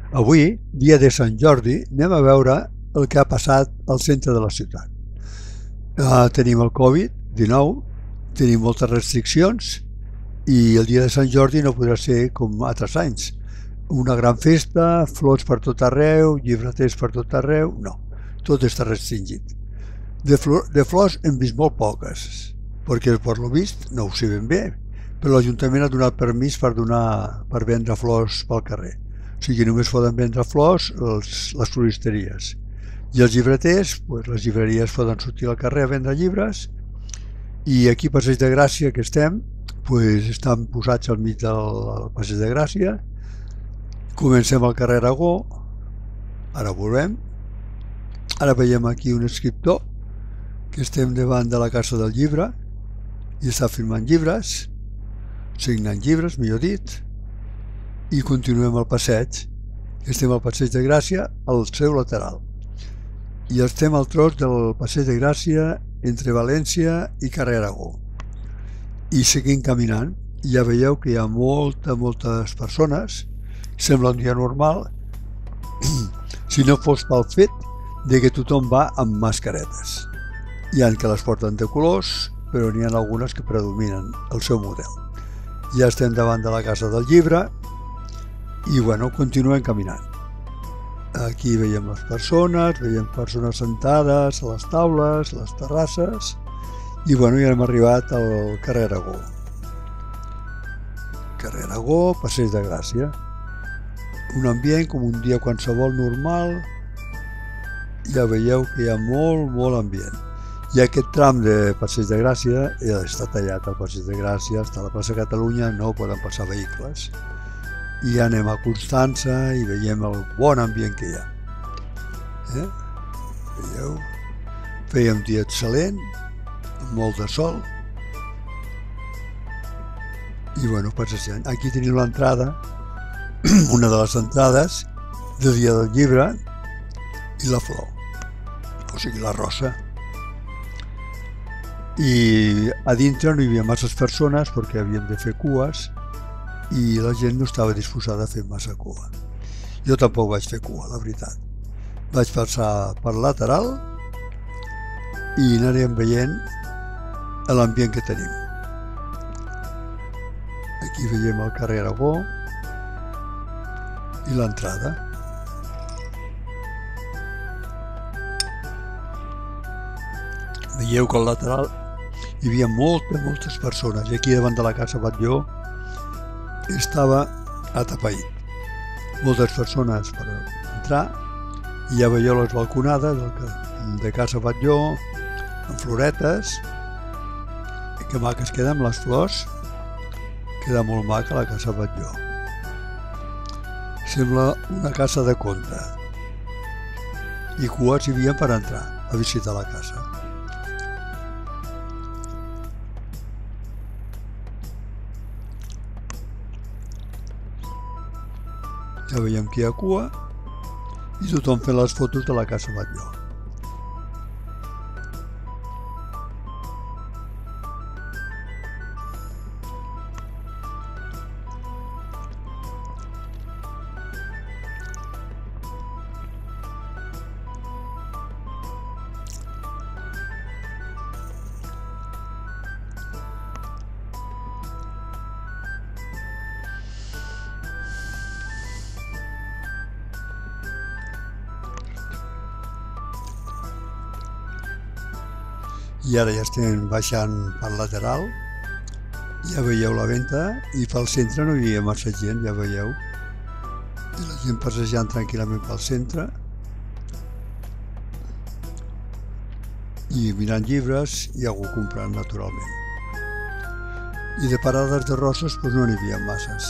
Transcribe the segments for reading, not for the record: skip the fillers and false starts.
Avui, dia de Sant Jordi, anem a veure el que ha passat al centre de la ciutat. Tenim el Covid-19, tenim moltes restriccions i el dia de Sant Jordi no podrà ser com altres anys. Una gran festa, flors per tot arreu, llibreters per tot arreu, no. Tot està restringit. De flors hem vist molt poques, perquè per lo vist no ho sé ben bé, però l'Ajuntament ha donat permís per vendre flors pel carrer. O sigui, només poden vendre flors les floristeries. I els llibreters, les llibreries poden sortir al carrer a vendre llibres, i aquí a Passeig de Gràcia, que estem, estan posats al mig del Passeig de Gràcia. Comencem al carrer Aragó, ara volem. Ara veiem aquí un escriptor, que estem davant de la Casa del Llibre, i està firmant llibres, signant llibres, millor dit, i continuem el passeig. Estem al Passeig de Gràcia, al seu lateral. I estem al tros del Passeig de Gràcia entre València i carrer Aragó. I seguim caminant. Ja veieu que hi ha moltes persones. Sembla un dia normal, si no fos pel fet de que tothom va amb mascaretes. Hi ha que les porten de colors, però n'hi ha algunes que predominen el seu model. Ja estem davant de la Casa del Llibre i continuem caminant. Aquí veiem les persones, sentades a les taules, les terrasses, i ja hem arribat al carrer Aragó. Carrer Aragó, Passeig de Gràcia. Un ambient com un dia qualsevol normal. Ja veieu que hi ha molt ambient. I aquest tram de Passeig de Gràcia ja està tallat. El Passeig de Gràcia està a la plaça Catalunya, no poden passar vehicles. I ja anem a Constança i veiem el bon ambient que hi ha. Veieu? Feia un dia excel·lent, amb molt de sol. I passejant. Aquí tenim l'entrada, una de les entrades del dia del llibre, i la flor, o sigui la rosa. I a dintre no hi havia masses persones perquè havien de fer cues i la gent no estava disposada a fer massa cua. Jo tampoc vaig fer cua, la veritat. Vaig passar per lateral i anirem veient l'ambient que tenim. Aquí veiem el carrer Aragó i l'entrada. Veieu que al lateral hi havia moltes persones i aquí davant de la Casa Batlló estava atapeït. Moltes persones per entrar i ja veieu les balconades de Casa Batlló amb floretes. Que maques queda amb les flors. Queda molt maca la Casa Batlló. Sembla una casa de conte. I cues hi havia per entrar a visitar la casa. Ja veiem que hi ha cua i tothom fent les fotos de la Casa Batlló. I ara ja estem baixant pel lateral, ja veieu la venta, i pel centre no hi havia massa gent, ja veieu. I la gent passejant tranquil·lament pel centre i mirant llibres i algú comprant naturalment. I de parades de roses no n'hi havia masses.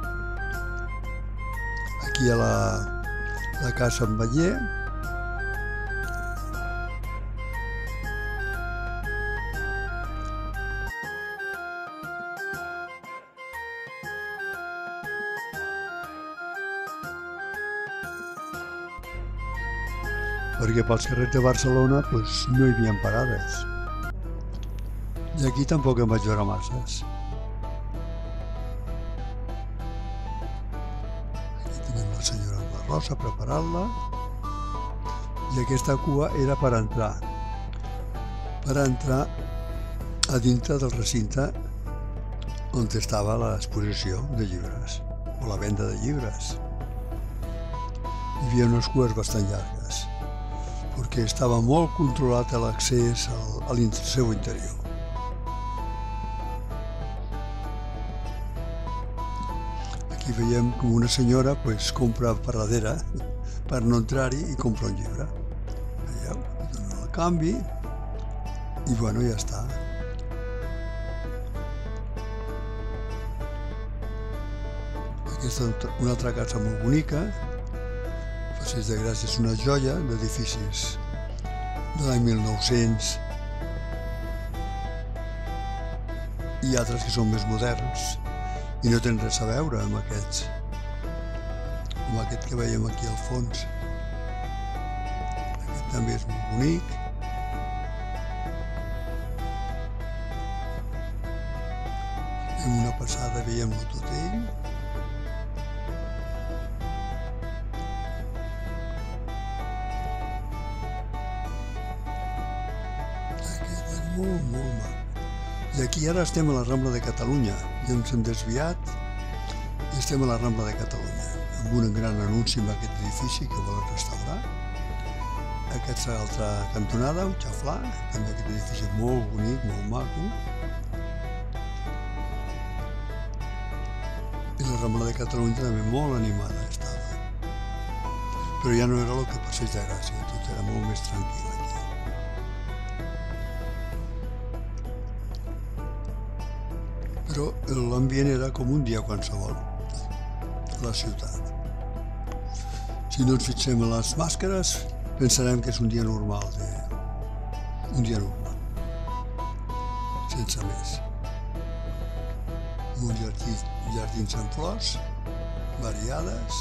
Aquí a la Casa Enveller. Perquè pels carrers de Barcelona no hi havia parades. I aquí tampoc en vaig veure masses. Aquí tenim la senyora amb la carrossa, preparar-la, i aquesta cua era per entrar a dintre del recinte on estava l'exposició de llibres, o la venda de llibres. Hi havia unes cues bastant llargues, perquè estava molt controlat l'accés al seu interior. Aquí veiem com una senyora compra per darrere per no entrar-hi i compra un llibre. Veieu? Dona el canvi i bueno, ja està. Aquesta és una altra casa molt bonica. Passeig de Gràcia és una joia d'edificis de l'any 1900 i altres que són més moderns i no tenen res a veure amb aquests, com aquest que veiem aquí al fons. Aquest també és molt bonic. Fem una passada, veiem l'Hototell. Molt maco. I aquí ara estem a la Rambla de Catalunya. Ja ens hem desviat i estem a la Rambla de Catalunya, amb un gran anunci amb aquest edifici que volen restaurar. Aquesta altra cantonada, un xaflà, també aquest edifici molt bonic, molt maco. I la Rambla de Catalunya també molt animada estava. Però ja no era el que Passeig de Gràcia, tot era molt més tranquil aquí. Però l'ambient era com un dia qualsevol a la ciutat. Si no ens fixem en les màscares, pensarem que és un dia normal, sense més. Uns jardins amb flors, variades.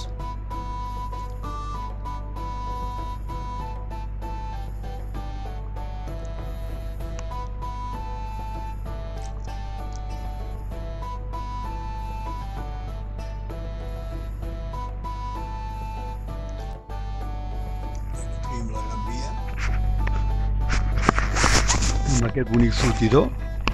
La Gran Via, amb aquest bonic sortidor,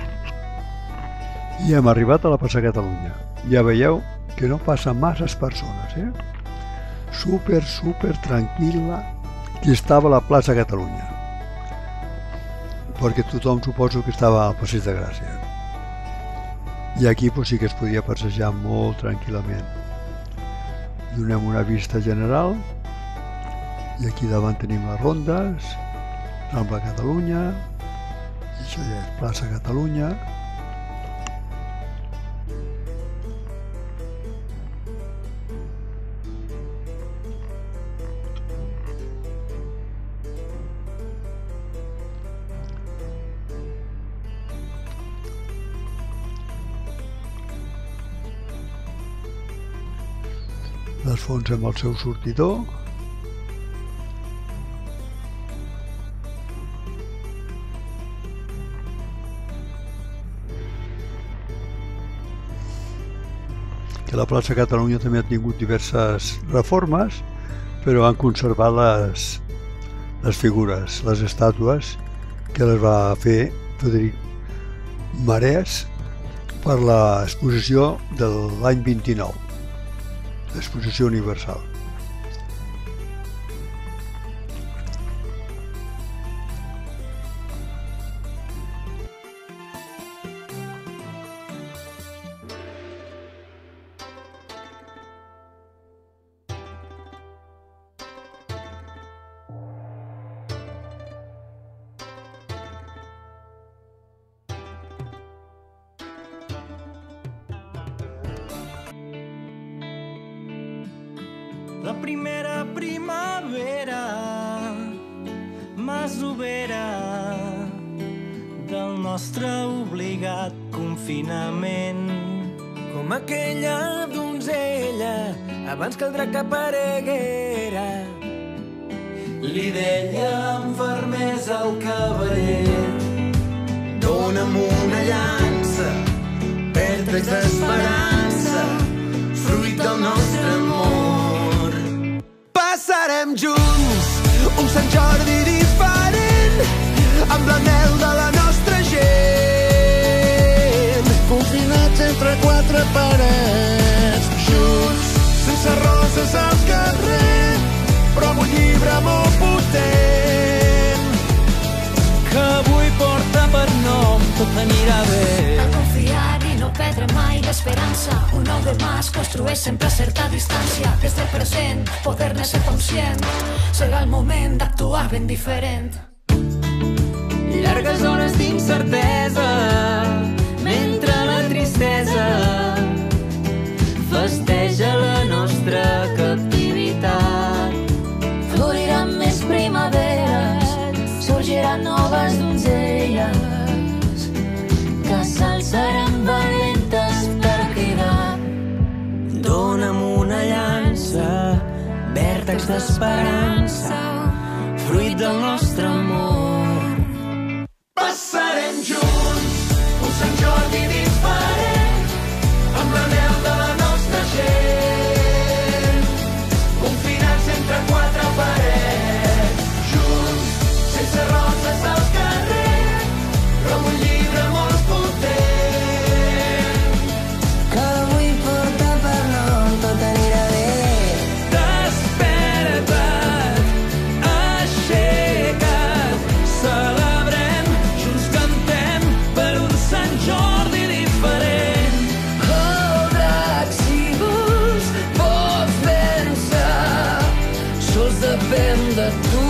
i hem arribat a la plaça Catalunya. Ja veieu que no passen masses persones, super tranquil·la que estava la plaça Catalunya, perquè tothom suposo que estava al Passeig de Gràcia, i aquí sí que es podia passejar molt tranquil·lament. Donem una vista general. I aquí davant tenim les rondes, Rambla Catalunya, i això ja és plaça Catalunya. Les fonts amb el seu sortidor. Que la plaça Catalunya també ha tingut diverses reformes, però han conservat les figures, les estàtues que les va fer Frederic Marès per l'exposició de l'any 29, l'exposició universal. La primera primavera masovera del nostre obligat confinament. Com aquella donzella abans que el drac apareguera, li deia amb fermesa al cavaller: dona'm una llança, vèrtex d'esperança, fruit del nostre amor. Passarem junts un Sant Jordi diferent, amb l'anhel de la nostra gent. Confinats entre quatre parets, junts, sense roses al carrer, però amb un llibre molt potent, que avui porta per nom Tot anirà bé. Cal confiar i no perdre mai l'esperança. Un nou demà es construeix sempre a certa distància. Des del present, poder-ne ser conscient. Serà el moment d'actuar ben diferent. Llargues hores d'incertesa, mentre la tristesa festeja la nostra captivitat. Floriran més primaveres, sorgiran noves donzelles que s'alçaran valentes per cridar. Dóna'm una llança, vèrtex d'esperança, fruit del nostre amor. Passarem junts un Sant Jordi diferent, amb l'anhel de la nostra gent, confinats entre quatre parets, junts, sense roses al carrer, però amb un llibre molt potent, que avui porta per nom Tot anirà bé. Desperta't, aixeca't, celebrem, junts cantem per un Sant Jordi diferent. Oh, drac, si vols, pots vèncer, sols depèn de tu.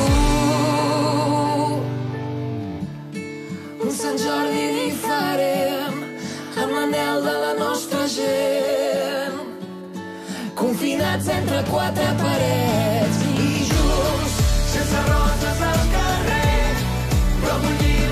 Un Sant Jordi diferent, amb l'anhel de la nostra gent, confinats entre quatre parets i junts, sense roses al carrer, però amb un llibre